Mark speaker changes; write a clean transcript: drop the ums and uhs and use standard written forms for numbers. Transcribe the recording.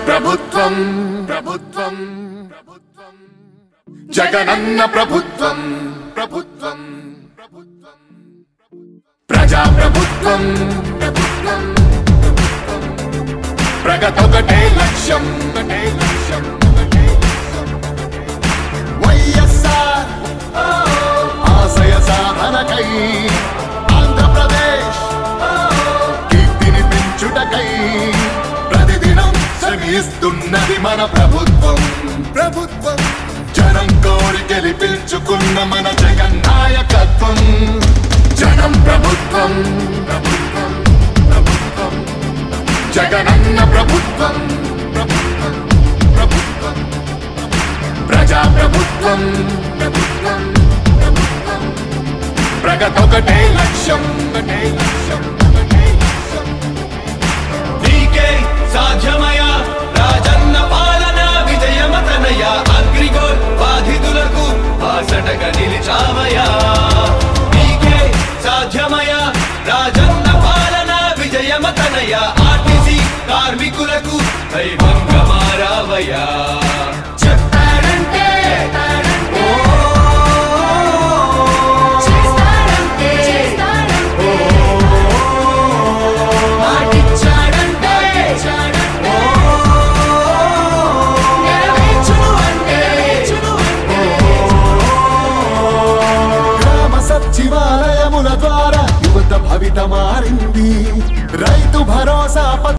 Speaker 1: ప్రభుత్వం జగనన్న ప్రభుత్వం ప్రజా ప్రభుత్వం ప్రగతొకటే లక్ష్యం వైఎస్ఆర్ ఆశయ సాధనకై ఆంధ్రప్రదేశ్ కీర్తిని పెంచుటకై ప్రతిదినం శ్రమిస్తున్నది మన ప్రభుత్వం జనం కోరి గెలిపించుకున్న మన జగన్ నాయకత్వం జనం ప్రభుత్వం జగనన్న ప్రభుత్వం ప్రజా ప్రభుత్వం ప్రగతొకటే లక్ష్యం
Speaker 2: నీకే సాధ్యమయ రాజన్న పాలన విజయమతనయ అగ్రిగోల్ బాధితులకు బాసటగా నిలిచావయా నీకే సాధ్యమయ రాజన్న పాలన విజయమతనయ ఆర్టీసీ కార్మికులకు దైవంగా మారావయా
Speaker 1: సచివాలయముల ద్వారా యువత భవిత మారింది రైతు భరోసా